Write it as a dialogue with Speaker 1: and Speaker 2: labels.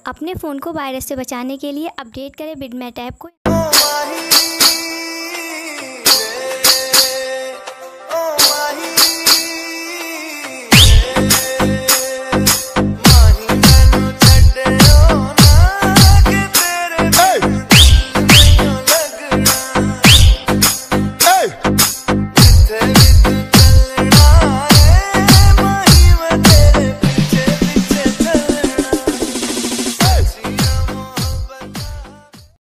Speaker 1: अपने फ़ोन को वायरस से बचाने के लिए अपडेट करें बिटमैट ऐप को।